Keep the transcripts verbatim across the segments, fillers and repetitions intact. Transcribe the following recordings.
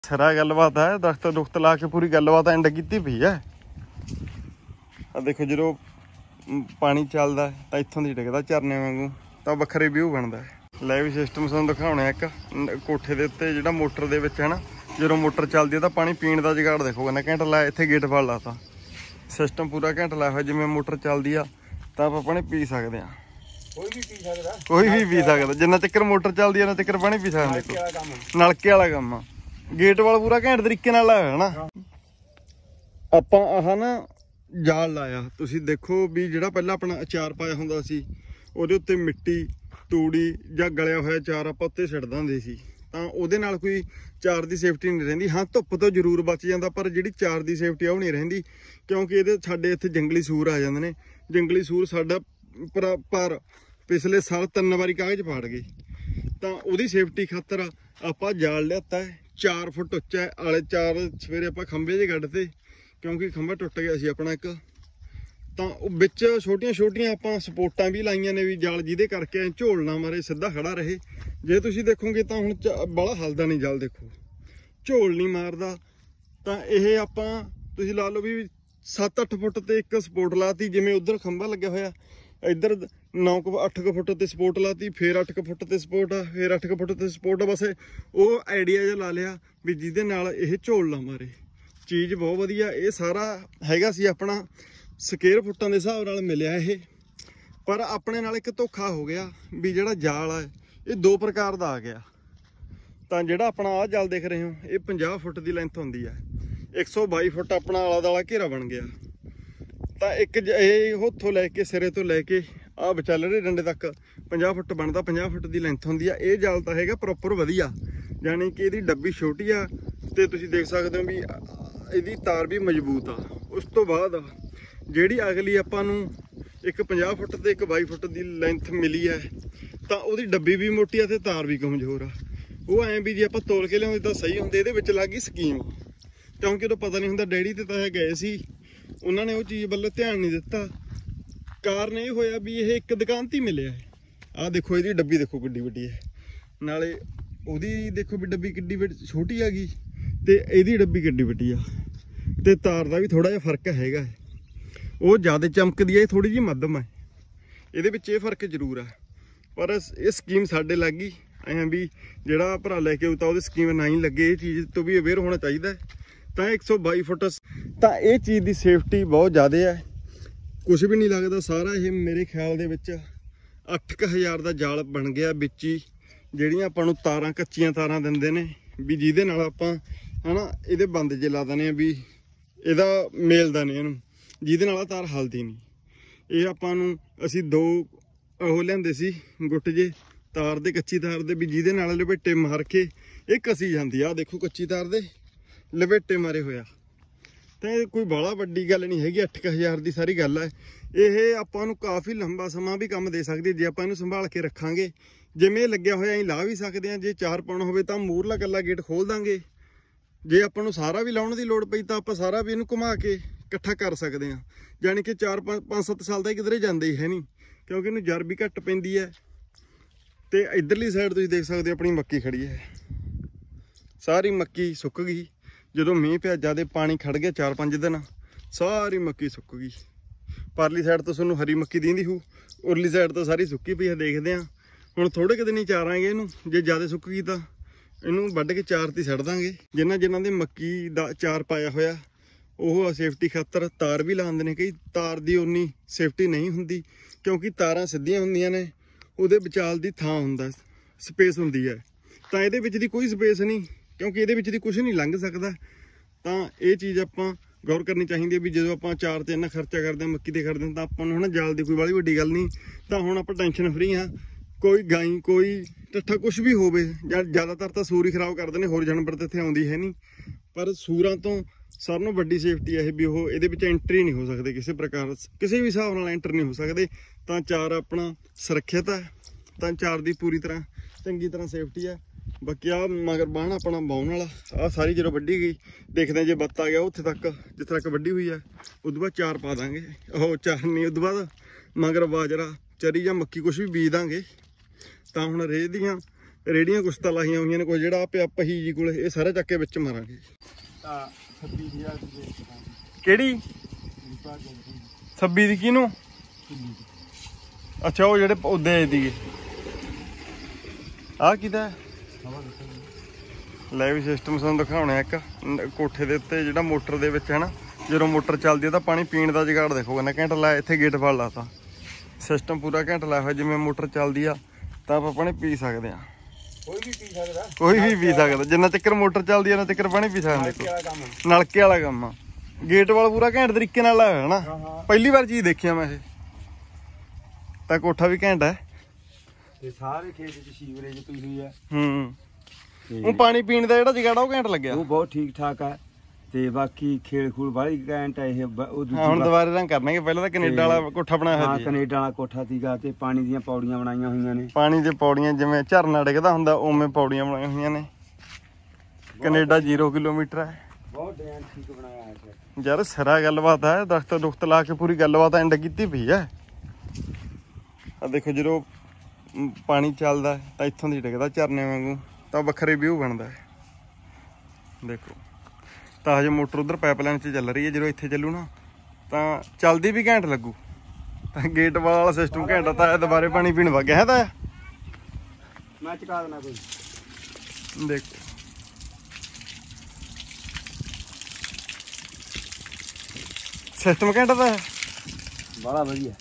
सिरा गलबात है दरख्त दुख्त ला के पूरी गलबात एंड की पी है। देखो जो पानी चलता है तो इतों की टिकता झरने वांगू तो वक्रे व्यू बनता है। लाइव सिस्टम तुहानूं दिखाउणा एक कोठे के उत्ते जिहड़ा मोटर दे विच है ना, जो मोटर चलती है तो पानी पीण का जुगाड़ देखो कितना घंटा लाया। इत्थे गेट वाल लाता सिस्टम पूरा घंटा लाया हुआ, जिवें मोटर चलती है तो आप पानी पी सकते हैं। कोई भी पी सकता कोई भी पी सकता जिन्ना चक्कर मोटर चलती है उन्ना चक्कर पानी पी सकते। नलके वाला काम आ, गेट वाला पूरा घैंट तरीके नाल लाया ना। आपां आह ना जाल लाया, तुसीं देखो भी जिहड़ा पहला अपना अचार पाया हुंदा सी ਉਹਦੇ ਉੱਤੇ मिट्टी तूड़ी ਜਾਂ गलिया होया चार आपां उत्ते सिੱਟदा ਹੁੰਦੇ ਸੀ ਤਾਂ ਉਹਦੇ ਨਾਲ ਕੋਈ ਚਾਰ ਦੀ ਸੇਫਟੀ नहीं ਰਹਿੰਦੀ। हाँ ਧੁੱਪ ਤੋਂ ਜ਼ਰੂਰ ਬਚ ਜਾਂਦਾ, ਪਰ ਜਿਹੜੀ ਚਾਰ ਦੀ ਸੇਫਟੀ ਆ ਉਹ ਨਹੀਂ ਰਹਿੰਦੀ, ਕਿਉਂਕਿ ਇਹਦੇ ਸਾਡੇ ਇੱਥੇ ਜੰਗਲੀ ਸੂਰ ਆ ਜਾਂਦੇ ਨੇ। ਜੰਗਲੀ ਸੂਰ ਸਾਡਾ ਪਰ पिछले साल तीन बारी कागज पाड़ गए, तो ਉਹਦੀ ਸੇਫਟੀ खातर ਆਪਾਂ जाल लियाता है चार फुट उच्चा आले चार सवेरे आप खंबे जे कढ़ते क्योंकि खंबा टुट गया सी अपना एक। तो बिच छोटिया छोटिया आप सपोर्टा भी लाइया ने भी जाल जिदे करके झोल ना मारे सीधा खड़ा रहे। जे तुसीं देखोगे तो हुण बड़ा हलदा नहीं जाल, देखो झोल नहीं मारदा। तो यह आप तुसीं ला लो भी सत्त अठ फुट ते एक सपोर्ट लाती, जिमें उधर खंबा लग्या होया इधर नौ क अठ क फुट ते सपोर्ट लाती, फिर अठ क फुट ते सपोर्ट आ, फिर अठ क फुट ते सपोर्ट आ। बस वो आइडिया जिहा ला लिया भी जिहदे नाल इह झोल ना मारे। चीज़ बहुत वधिया, ये सारा हैगा सी अपना स्केयर फुटां दे हिसाब नाल मिलिया ये। पर अपने नाल एक धोखा हो गया भी जिहड़ा जाल है ये दो प्रकार दा आ गया। तो जिहड़ा अपना आ जाल देख रहे हो ये पचास फुट की लेंथ होंदी है, एक सौ बाई फुट अपना आला दाला घेरा बन गया। तो एक उत्थों लैके सिरे तो लैके आ विचाले डंडे तक पचास फुट बनता, पचास फुट की लेंथ होंदी है। ये जाल तो है प्रॉपर वधिया, यानी कि ये डब्बी छोटी आ ते तुसीं देख सकते हो भी इसकी तार भी मजबूत आ। उस तो बाद जिहड़ी अगली आपां नूं एक पचास फुट ते एक बाई फुट की लेंथ मिली है, तो उसकी डब्बी भी मोटी है तो तार भी कमजोर आ। वो ऐ भी जे आपां तोल के लिआउंदे तां सही हुंदे, इहदे विच लग गई स्कीम। क्योंकि उदों पता नहीं हुंदा, डैडी ते तां गए सी, उन्होंने वो चीज़ वाल ध्यान नहीं दिता। कारण ये होया भी ये एक दुकान ते मिले है। आ देखो इसकी डब्बी देखो किड्डी वड्डी है, नाले ओहदी देखो भी डब्बी किड्डी छोटी आ गई ते इहदी डब्बी किड्डी वड्डी आ, ते तार का भी थोड़ा जिहा फर्क हैगा। वो ज़्यादा चमकदी है, थोड़ी जी मध्यम है, इहदे विच ये फर्क जरूर है। पर ये स्कीम साडे लग गई ऐ भी जिहड़ा भरा लैके उता उहदी स्कीम ना ही लगे, ये चीज़ तो भी अवेयर होना चाहिए। तो एक सौ बाई फुट तो ये चीज़ की सेफ्टी बहुत ज़्यादा है, कुछ भी नहीं लगता। सारा ये मेरे ख्याल दे विच अठ क हज़ार का जाल बन गया। बिच ही जिहड़ियां आपां नूं तारां कच्चियां तारां दिंदे ने भी जिहदे नाल आपां है ना इहदे बंद जे ला देने भी इहदा मेलदा ने इहनूं, जिहदे नाल तार हलदी नहीं। ये आपां नूं असीं दो ओह लिआंदे सी गुट जे तार दे, कच्ची तार दे भी जिहदे नाल लपेटे मार के ये कसी जांदी आ। देखो कच्ची तार दे लपेटे मारे होया, तो कोई बड़ा वड्डी गल नहीं हैगी। अठ क हज़ार की सारी गल है। ये आपां नूं काफ़ी लंबा समा भी काम दे सकदी जे आपां इहनूं संभाल के रखांगे। जिवें लग्या होया असीं ला भी सकदे हां, जे चार पाउणा होवे तां मूरला कल्ला गेट खोल दांगे। जे आपां नूं सारा भी लाउण दी लोड़ पई तां आपां सारा भी इहनूं घुमा के इकट्ठा कर सकदे हां। जानी कि चार पाँच सत्त साल दा किधरे जांदे ही है नहीं, क्योंकि इहनूं जर भी घट पैंदी है। ते इधरली साइड तुसीं देख सकदे अपनी मक्की खड़ी है, सारी मक्की सुक गई। जो मीह पिया ज़्यादा पानी खड़ गया चार पाँच दिन, सारी मक्की सुक गई। परली साइड तो सूँ हरी मक्की दींदी हो, उरली साइड तो सारी सुक्की पई है। देखते हैं हुण थोड़े कि दिन ही चारांगे इनू, जे ज़्यादा सुक गई तो इनू वड्ढ के चार ते सड़ दांगे। जिन्हां जिन्हां दे मक्की दा चार पाया होया वो सेफ्टी खातर तार भी लांदे ने। कई तार दी उन्नी सेफ्टी नहीं हुंदी, क्योंकि तारां सिद्धियां हुंदियां ने, उहदे विचाल दी थां हुंदा स्पेस हुंदी है। तां इहदे विच दी कोई स्पेस नहीं, क्योंकि ये विच दी कुछ नहीं लंघ सकता। तो ये चीज़ आपां गौर करनी चाहिए भी जो आप चार ते इन्ना खर्चा करते हैं मक्की ते करते हैं, तो आपां नूं है ना जाल की कोई बड़ी वड्डी गल नहीं। तो हुण आपां टेंशन फ्री हाँ, कोई गाई कोई टट्ठा कुछ भी होवे, ज़्यादातर तो सूर ही खराब करते हैं, होर जानवर तो इत्थे आउंदी है नहीं। पर सूरां तो सारिआं नालों वड्डी सेफ्टी है भी वो इहदे विच एंट्री नहीं हो सकते, किसी प्रकार किसी भी हिसाब नाल एंटर नहीं हो सकते। तो चार अपना सुरक्षित है, तो चार की पूरी तरह चंगी तरह सेफ्टी है। बाकी आ मगर बाहना अपना बाउन वाला आ सारी जो वड्डी गई, देखते हैं जे बत्त आ गया उत्थे तक जिथे तक वड्डी हुई है, उस बाद चार पा देंगे। ओह चार नहीं, उस बाद मगर बाजरा चरी या मक्की कुछ भी बीज देंगे। तो हुण रेह दियां ਰੇੜੀਆਂ ਕੁਛ ਤਾਂ ਲਾਈਆਂ ਹੋਈਆਂ ਨੇ, ਕੋਈ ਜਿਹੜਾ ਪਿਆ ਪਹੀ ਜੀ ਕੋਲੇ, ਇਹ ਸਾਰਾ ਚੱਕ ਕੇ ਵਿੱਚ ਮਾਰਾਂਗੇ। ਕਿਹੜੀ ਛੱਬੀ ਦੀ ਕਿਹਨੂੰ? ਅੱਛਾ ਉਹ ਜਿਹੜੇ ਪੌਦੇ ਦੀਏ। ਆਹ ਕਿਹਦਾ ਲੈ ਵੀ ਸਿਸਟਮ ਤੁਹਾਨੂੰ ਦਿਖਾਉਣਾ ਇੱਕ ਕੋਠੇ ਦੇ ਉੱਤੇ ਜਿਹੜਾ ਮੋਟਰ ਦੇ ਵਿੱਚ ਹੈ ਨਾ, ਜਦੋਂ ਮੋਟਰ ਚੱਲਦੀ ਹੈ ਤਾਂ ਪਾਣੀ ਪੀਣ ਦਾ ਜੁਗਾੜ ਦੇਖੋ ਕਿੰਨਾ ਘੰਟਾ ਲਾਇਆ। ਇੱਥੇ ਗੇਟ ਫੜ ਲਾਤਾ, ਸਿਸਟਮ ਪੂਰਾ ਘੰਟਾ ਲਾਇਆ ਹੋਇਆ। ਜਿਵੇਂ ਮੋਟਰ ਚੱਲਦੀ ਆ ਤਾਂ ਆਪਾਂ ਪਾਣੀ ਪੀ ਸਕਦੇ ਹਾਂ, ਕੋਈ ਵੀ ਪੀ ਸਕਦਾ, ਕੋਈ ਵੀ ਪੀ ਸਕਦਾ। ਜਿੰਨਾ ਚੱਕਰ ਮੋਟਰ ਚੱਲਦੀ ਆ ਉਹਨਾਂ ਚੱਕਰ ਪਾਣੀ ਪੀ ਸਕਦੇ। ਨਲਕੇ ਵਾਲਾ ਕੰਮ ਆ। ਗੇਟ ਵਾਲਾ ਪੂਰਾ ਘੈਂਟ ਤਰੀਕੇ ਨਾਲ ਲਾਇਆ ਹੋਇਆ ਨਾ, ਪਹਿਲੀ ਵਾਰ ਚੀਜ਼ ਦੇਖਿਆ ਮੈਂ ਇਹ ਤਾਂ। ਕੋਠਾ ਵੀ ਘੈਂਟ ਹੈ ਤੇ ਸਾਰੇ ਖੇਤ ਚ ਸੀਵਰੇਜ ਪਈ ਹੋਈ ਹੈ। ਹੂੰ ਉਹ ਪਾਣੀ ਪੀਣ ਦਾ ਜਿਹੜਾ ਜਗਾੜਾ ਉਹ ਘੈਂਟ ਲੱਗਿਆ, ਉਹ ਬਹੁਤ ਠੀਕ ਠਾਕ ਹੈ। ਤੇ ਬਾਕੀ ਖੇਲ ਖੂਲ ਵਾਲੀ ਘੈਂਟ ਹੈ ਇਹ। ਹੁਣ ਦੁਬਾਰੇ ਰੰਗ ਕਰਨਗੇ, ਪਹਿਲਾਂ ਤਾਂ ਕੈਨੇਡਾ ਵਾਲਾ ਕੋਠਾ ਬਣਾਇਆ ਹੋਇਆ ਸੀ। ਹਾਂ ਕੈਨੇਡਾ ਵਾਲਾ ਕੋਠਾ ਸੀਗਾ ਤੇ ਪਾਣੀ ਦੀਆਂ ਪੌੜੀਆਂ ਬਣਾਈਆਂ ਹੋਈਆਂ ਨੇ। ਪਾਣੀ ਦੇ ਪੌੜੀਆਂ ਜਿਵੇਂ ਝਰਨਾ ਡਿੱਗਦਾ ਹੁੰਦਾ ਉਵੇਂ ਪੌੜੀਆਂ ਬਣਾਈਆਂ ਹੋਈਆਂ ਨੇ। ਕੈਨੇਡਾ ਜ਼ੀਰੋ ਕਿਲੋਮੀਟਰ ਹੈ। ਬਹੁਤ ਡਿਜ਼ਾਈਨ ਠੀਕ ਬਣਾਇਆ ਹੈ ਯਾਰ ਸਿਰਾ ਗੱਲਬਾਤ ਹੈ। ਦਰਖਤ ਦੁਖਤ ਲਾ ਕੇ ਪੂਰੀ ਗੱਲਬਾਤ ਐਂਡ ਕੀਤੀ ਪਈ ਹੈ। ਆ ਦੇਖੋ ਜਦੋਂ ਪਾਣੀ ਚੱਲਦਾ ਤਾਂ ਇੱਥੋਂ ਦੀ ਡਿੱਗਦਾ ਝਰਨੇ ਵਾਂਗੂ, ਤਾਂ ਵੱਖਰੇ ਵਿਊ ਬਣਦਾ ਹੈ। ਦੇਖੋ ਤਾਂ ਹਜੇ ਮੋਟਰ ਉਧਰ ਪਾਈਪਲਾਈਨ 'ਚ ਚੱਲ ਰਹੀ ਹੈ। ਜਦੋਂ ਇੱਥੇ ਚੱਲੂ ਨਾ ਤਾਂ ਚੱਲਦੀ ਵੀ ਘੈਂਟ ਲੱਗੂ। ਤਾਂ ਗੇਟ ਵਾਲਾ ਸਿਸਟਮ ਘੈਂਟ ਆ। ਤਾਂ ਦੁਬਾਰੇ ਪਾਣੀ ਪੀਣ ਵਗ ਗਿਆ ਹੈ। ਤਾਂ ਮੈਂ ਚਕਾ ਦੇਣਾ ਕੋਈ। ਦੇਖੋ ਸਿਸਟਮ ਘੈਂਟ ਦਾ ਬੜਾ ਵਧੀਆ।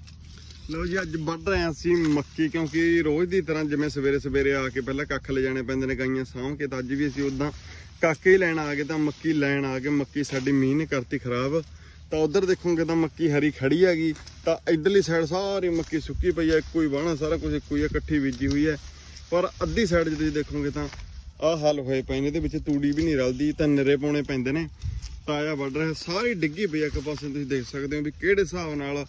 ਲਓ ਜੀ ਅੱਜ ਵੱਢ ਰਹੇ ਹਾਂ ਅਸੀਂ ਮੱਕੀ, ਕਿਉਂਕਿ ਰੋਜ਼ ਦੀ ਤਰ੍ਹਾਂ ਜਿਵੇਂ ਸਵੇਰੇ ਸਵੇਰੇ ਆ ਕੇ ਪਹਿਲਾਂ ਕੱਖ ਲੈ ਜਾਣੇ ਪੈਂਦੇ ਨੇ ਗਾਈਆਂ ਸਾਂਭ ਕੇ, ਤਾਂ ਅੱਜ ਵੀ ਅਸੀਂ ਉੱਦਾਂ ਕਾਕੇ ਹੀ ਲੈਣ ਆ ਗਏ। ਤਾਂ ਮੱਕੀ ਲੈਣ ਆ ਗਏ। ਮੱਕੀ ਸਾਡੀ ਮੀਂਹ ਨੇ ਕਰਤੀ ਖਰਾਬ। ਤਾਂ ਉਧਰ ਦੇਖੋਗੇ ਤਾਂ ਮੱਕੀ ਹਰੀ ਖੜੀ ਹੈਗੀ, ਤਾਂ ਇਧਰਲੀ ਸਾਈਡ ਸਾਰੀ ਮੱਕੀ ਸੁੱਕੀ ਪਈ ਹੈ। ਇੱਕੋ ਹੀ ਵਾਹਣਾ, ਸਾਰਾ ਕੁਝ ਇੱਕੋ ਹੀ ਹੈ, ਇਕੱਠੀ ਬੀਜੀ ਹੋਈ ਹੈ। ਪਰ ਅੱਧੀ ਸਾਈਡ ਜੇ ਤੁਸੀਂ ਦੇਖੋਗੇ ਤਾਂ ਆਹ ਹਾਲ ਹੋਏ ਪਏ ਨੇ। ਇਹਦੇ ਵਿੱਚ ਤੂੜੀ ਵੀ ਨਹੀਂ ਰਲਦੀ, ਤਾਂ ਨਿਰੇ ਪਾਉਣੇ ਪੈਂਦੇ ਨੇ। ਤਾਇਆ ਵੱਢ ਰਿਹਾ, ਸਾਰੀ ਡਿੱਗੀ ਪਈ ਇੱਕ ਪਾਸੇ। ਤੁਸੀਂ ਦੇਖ ਸਕਦੇ ਹੋ ਵੀ ਕਿਹੜੇ ਹਿਸਾਬ ਨਾਲ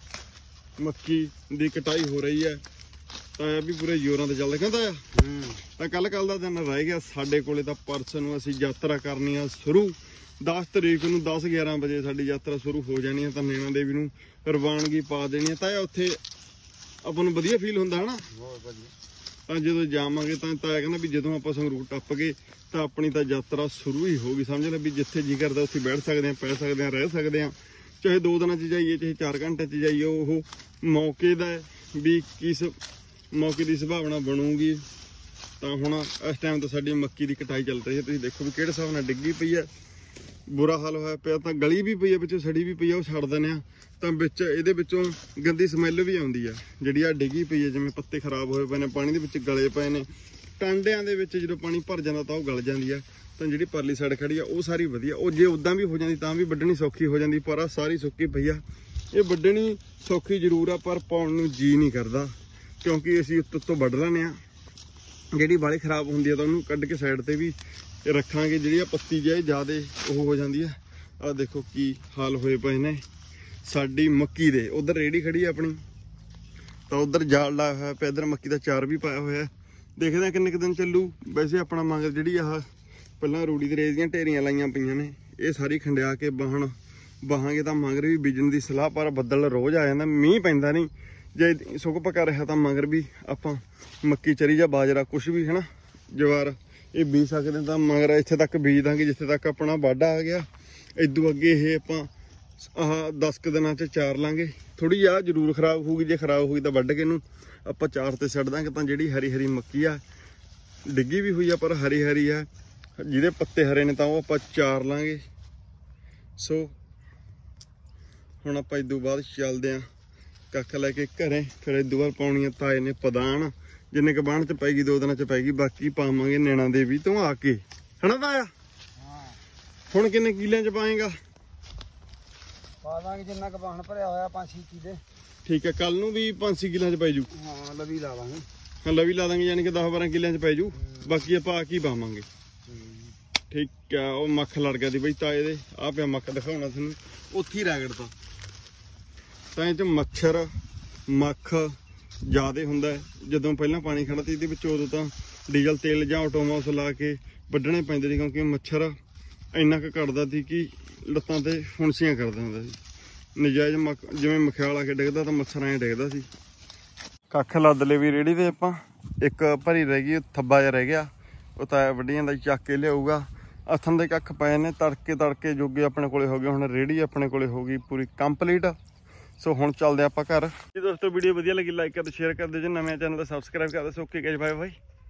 ਮੱਕੀ ਦੀ ਕਟਾਈ ਹੋ ਰਹੀ ਹੈ। ਤਾਇਆ ਵੀ ਪੂਰੇ ਜ਼ੋਰਾਂ ਤੇ ਚੱਲਦਾ ਕਹਿੰਦਾ ਆ। ਤਾਂ ਕੱਲ ਕੱਲ ਦਾ ਦਿਨ ਰਹਿ ਗਿਆ ਸਾਡੇ ਕੋਲੇ। ਤਾਂ ਪਰਸੋਂ ਨੂੰ ਅਸੀਂ ਯਾਤਰਾ ਕਰਨੀ ਆ ਸ਼ੁਰੂ। ਦਸ ਤਰੀਕ ਨੂੰ ਦਸ ਗਿਆਰਾਂ ਵਜੇ ਸਾਡੀ ਯਾਤਰਾ ਸ਼ੁਰੂ ਹੋ ਜਾਣੀ ਹੈ। ਤਾਂ ਨੈਣਾ ਦੇਵੀ ਨੂੰ ਰਵਾਨਗੀ ਪਾ ਦੇਣੀ ਹੈ। ਤਾਇਆ ਉੱਥੇ ਆਪਾਂ ਨੂੰ ਵਧੀਆ ਫੀਲ ਹੁੰਦਾ ਹੈ ਨਾ, ਬਹੁਤ ਵਧੀਆ। ਤਾਂ ਜਦੋਂ ਜਾਵਾਂਗੇ ਤਾਂ ਤਾਇਆ ਕਹਿੰਦਾ ਵੀ ਜਦੋਂ ਆਪਾਂ ਸੰਗਰੂਰ ਟੱਪ ਗਏ ਤਾਂ ਆਪਣੀ ਤਾਂ ਯਾਤਰਾ ਸ਼ੁਰੂ ਹੀ ਹੋ ਗਈ। ਸਮਝ ਲੈ ਵੀ ਜਿੱਥੇ ਜੀ ਕਰਦਾ ਉੱਥੇ ਬੈਠ ਸਕਦੇ ਹਾਂ, ਪੈ ਸਕਦੇ ਹਾਂ, ਰਹਿ ਸਕਦੇ ਹਾਂ। ਚਾਹੇ ਦੋ ਦਿਨਾਂ 'ਚ ਜਾਈਏ, ਚਾਹੇ ਚਾਰ ਘੰਟੇ 'ਚ ਜਾਈਏ, ਉਹ ਮੌਕੇ ਦਾ ਵੀ ਕਿਸ ਮੌਕੇ ਦੀ ਸੰਭਾਵਨਾ ਬਣੂਗੀ। ਤਾਂ ਹੁਣ ਇਸ ਟਾਈਮ ਤਾਂ ਸਾਡੀ ਮੱਕੀ ਦੀ ਕਟਾਈ ਚੱਲ ਰਹੀ ਹੈ। ਤੁਸੀਂ ਦੇਖੋ ਵੀ ਕਿਹੜੇ ਹਿਸਾਬ ਨਾਲ ਡਿੱਗੀ ਪਈ ਹੈ, ਬੁਰਾ ਹਾਲ ਹੋਇਆ ਪਿਆ। ਤਾਂ ਗਲੀ ਵੀ ਪਈ ਹੈ, ਵਿੱਚੋਂ ਸੜੀ ਵੀ ਪਈ ਹੈ, ਉਹ ਛੱਡ ਦਿੰਦੇ ਆ। ਤਾਂ ਵਿੱਚ ਇਹਦੇ ਵਿੱਚੋਂ ਗੰਦੀ ਸਮੈਲ ਵੀ ਆਉਂਦੀ ਆ, ਜਿਹੜੀ ਆ ਡਿੱਗੀ ਪਈ ਹੈ। ਜਿਵੇਂ ਪੱਤੇ ਖਰਾਬ ਹੋਏ ਪਏ ਨੇ, ਪਾਣੀ ਦੇ ਵਿੱਚ ਗਲੇ ਪਏ ਨੇ। ਟਾਂਡਿਆਂ ਦੇ ਵਿੱਚ ਜਦੋਂ ਪਾਣੀ ਭਰ ਜਾਂਦਾ ਤਾਂ ਉਹ ਗਲ ਜਾਂਦੀ ਆ। ਤਾਂ ਜਿਹੜੀ ਪਰਲੀ ਸਾਈਡ ਖੜੀ ਆ ਉਹ ਸਾਰੀ ਵਧੀਆ। ਉਹ ਜੇ ਉਦਾਂ ਵੀ ਹੋ ਜਾਂਦੀ ਤਾਂ ਵੀ ਵੱਢਣੀ ਸੌਖੀ ਹੋ ਜਾਂਦੀ, ਪਰ ਆ ਸਾਰੀ ਸੁੱਕੀ ਪਈ ਆ। ਇਹ ਵੱਢਣੀ ਸੌਖੀ ਜ਼ਰੂਰ ਆ, ਪਰ ਪਾਉਣ ਨੂੰ ਜੀ ਨਹੀਂ ਕਰਦਾ, ਕਿਉਂਕਿ ਅਸੀਂ ਉੱਤੋਂ ਤੋਂ ਵੱਢ ਲੈਂਦੇ ਆ। ਜਿਹੜੀ ਬਾਲੀ ਖਰਾਬ ਹੁੰਦੀ ਆ ਤਾਂ ਉਹਨੂੰ ਕੱਢ ਕੇ ਸਾਈਡ ਤੇ ਵੀ ਰੱਖਾਂਗੇ। ਜਿਹੜੀ ਆ ਪੱਤੀ ਜਿਹੀ ਜ਼ਿਆਦਾ ਉਹ ਹੋ ਜਾਂਦੀ ਆ। ਆਹ ਦੇਖੋ ਕੀ ਹਾਲ ਹੋਏ ਪਏ ਨੇ ਸਾਡੀ ਮੱਕੀ ਦੇ। ਉਧਰ ਰੇੜੀ ਖੜੀ ਆ ਆਪਣੀ, ਤਾਂ ਉਧਰ ਜਾਲ ਲਾਇਆ ਹੋਇਆ ਪਿਆ, ਇੱਧਰ ਮੱਕੀ ਦਾ ਚਾਰ ਵੀ ਪਾਇਆ ਹੋਇਆ। ਦੇਖਦੇ ਆ ਕਿੰਨੇ ਕੁ ਦਿਨ ਚੱਲੂ। ਵੈਸੇ ਆਪਣਾ ਮਗਰ ਜਿਹੜੀ ਆਹ ਪਹਿਲਾਂ ਰੂੜੀ ਦੇ ਰੇਤ ਦੀਆਂ ਢੇਰੀਆਂ ਲਾਈਆਂ ਪਈਆਂ ਨੇ, ਇਹ ਸਾਰੀ ਖੰਡਿਆ ਕੇ ਬਾਹਣ ਬਾਹਾਂਗੇ ਤਾਂ ਮਗਰ ਵੀ ਬੀਜਣ ਦੀ ਸਲਾਹ। ਪਰ ਬੱਦਲ ਰੋਜ਼ ਆ ਜਾਂਦਾ, ਮੀਂਹ ਪੈਂਦਾ ਨਹੀਂ। ਜੇ ਸੁੱਕ ਪੱਕਾ ਰਿਹਾ ਤਾਂ ਮਗਰ ਵੀ ਆਪਾਂ ਮੱਕੀ ਚਰੀ ਜਾਂ ਬਾਜਰਾ ਕੁਛ ਵੀ ਹੈ ਨਾ, ਜਵਾਰ ਇਹ ਬੀਜ ਸਕਦੇ। ਤਾਂ ਮਗਰ ਇੱਥੇ ਤੱਕ ਬੀਜ ਦਾਂਗੇ ਜਿੱਥੇ ਤੱਕ ਆਪਣਾ ਵਾਢਾ ਆ ਗਿਆ। ਇਦੋਂ ਅੱਗੇ ਇਹ ਆਪਾਂ ਆਹ ਦਸ ਕੁ ਦਿਨਾਂ 'ਚ ਚਾਰ ਲਾਂਗੇ। ਥੋੜੀ ਜਿਹੀ ਜ਼ਰੂਰ ਖਰਾਬ ਹੋਊਗੀ, ਜੇ ਖਰਾਬ ਹੋਈ ਤਾਂ ਵੱਢ ਕੇ ਇਹਨੂੰ ਆਪਾਂ ਚਾਰ ਤੇ ਛੱਡ ਦਾਂਗੇ। ਤਾਂ ਜਿਹੜੀ ਹਰੀ ਹਰੀ ਮੱਕੀ ਆ, ਡਿੱਗੀ ਵੀ ਹੋਈ ਆ ਪਰ ਹਰੀ ਹਰੀ ਆ, ਜਿਹਦੇ ਪੱਤੇ ਹਰੇ ਨੇ ਤਾਂ ਉਹ ਆਪਾਂ ਚਾਰ ਲਾਂਗੇ। ਸੋ ਹੁਣ ਆਪਾਂ ਇਦੋਂ ਬਾਅਦ ਚੱਲਦੇ ਆਂ ਕੱਖ ਲੈ ਕੇ ਘਰੇ। ਫਿਰ ਇਦੋਂ ਬਾਅਦ ਪਾਉਣੀ ਆ ਤਾਏ ਨੇ ਪਦਾਨ, ਜਿੰਨੇ ਕ ਬਾਣ 'ਚ ਪੈਗੀ ਦੋ ਦਿਨਾਂ 'ਚ ਪੈਗੀ, ਬਾਕੀ ਪਾਵਾਂਗੇ ਨੈਣਾ ਦੇਵੀ ਤੋਂ ਆ ਕੇ, ਹਨਾ ਤਾਇਆ? ਹੁਣ ਕਿੰਨੇ ਕਿੱਲਿਆਂ 'ਚ ਪਾਏਗਾ? ਪਾ ਦਾਂਗੇ ਜਿੰਨਾ ਕ ਬਾਣ ਭਰਿਆ ਹੋਇਆ, ਪੰਜ ਛੇ ਕਿੱਲੇ। ਠੀਕ ਹੈ, ਕੱਲ ਨੂੰ ਵੀ ਪੰਜ ਛੇ ਕਿੱਲਿਆਂ 'ਚ ਪੈ ਜੂ। ਹਾਂ ਲਵੀ ਲਾ ਦਾਂਗੇ। ਹਾਂ ਲਵੀ ਲਾ ਦਾਂਗੇ, ਯਾਨੀ ਕਿ ਦਸ ਬਾਰਾਂ ਕਿੱਲਿਆਂ 'ਚ ਪੈ ਜੂ। ਬਾਕੀ ਆਪਾਂ ਆ ਕੀ ਪਾਵਾਂਗੇ। ਠੀਕ ਆ। ਉਹ ਮੱਖ ਲੜ ਗਿਆ ਦੀ ਬਈ ਤਾਏ ਦੇ, ਆ ਪਿਆ ਮੱਖ ਦਿਖਾਉਣਾ ਤੁਹਾਨੂੰ, ਉੱਥੇ ਹੀ ਰਗੜਦਾ। ਤਾਂ ਇਹ 'ਚ ਮੱਛਰ ਮੱਖ ਜ਼ਿਆਦਾ ਹੁੰਦਾ। ਜਦੋਂ ਪਹਿਲਾਂ ਪਾਣੀ ਖੜਾ ਸੀ ਇਹਦੇ ਵਿੱਚ, ਉਦੋਂ ਤਾਂ ਡੀਜ਼ਲ ਤੇਲ ਜਾਂ ਆਟੋਮੋਸ ਲਾ ਕੇ ਵੱਢਣੇ ਪੈਂਦੇ ਸੀ, ਕਿਉਂਕਿ ਮੱਛਰ ਇੰਨਾ ਕੁ ਕੱਟਦਾ ਸੀ ਕਿ ਲੱਤਾਂ ਤੇ ਫੁੰਸੀਆਂ ਕਰਦਾ ਹੁੰਦਾ ਸੀ। ਨਜਾਇਜ਼ ਮੱਖ ਜਿਵੇਂ ਮਖਿਆਲ ਆ ਕੇ ਡਿੱਗਦਾ ਤਾਂ ਮੱਛਰ ਐਂ ਡਿੱਗਦਾ ਸੀ। ਕੱਖ ਲੱਦ ਲਏ ਵੀ ਰੇੜੀ ਤੇ ਆਪਾਂ। ਇੱਕ ਭਰੀ ਰਹਿ ਗਈ, ਥੱਬਾ ਜਿਹਾ ਰਹਿ ਗਿਆ, ਉਹ ਤਾਂ ਵੱਡੀਆਂ ਦਾ ਚੱਕ ਕੇ ਲਿਆਊਗਾ। ਹੱਥਾਂ ਦੇ ਕੱਖ ਪਏ ਨੇ, ਤੜਕੇ ਤੜਕੇ ਜੋਗੇ ਆਪਣੇ ਕੋਲੇ ਹੋ ਗਏ। ਹੁਣ ਰੇਹੜੀ ਆਪਣੇ ਕੋਲੇ ਹੋ ਗਈ ਪੂਰੀ ਕੰਪਲੀਟ। ਸੋ ਹੁਣ ਚੱਲਦੇ ਆਪਾਂ ਘਰ। ਜੀ ਦੋਸਤੋ ਵੀਡੀਓ ਵਧੀਆ ਲੱਗੀ ਲਾਈਕ ਕਰ ਦਿਓ, ਸ਼ੇਅਰ ਕਰ ਦਿਓ, ਜੇ ਨਵੇਂ ਚੈਨਲ ਦਾ ਸਬਸਕ੍ਰਾਈਬ ਕਰ ਦਿਓ। Okay guys, bye bye.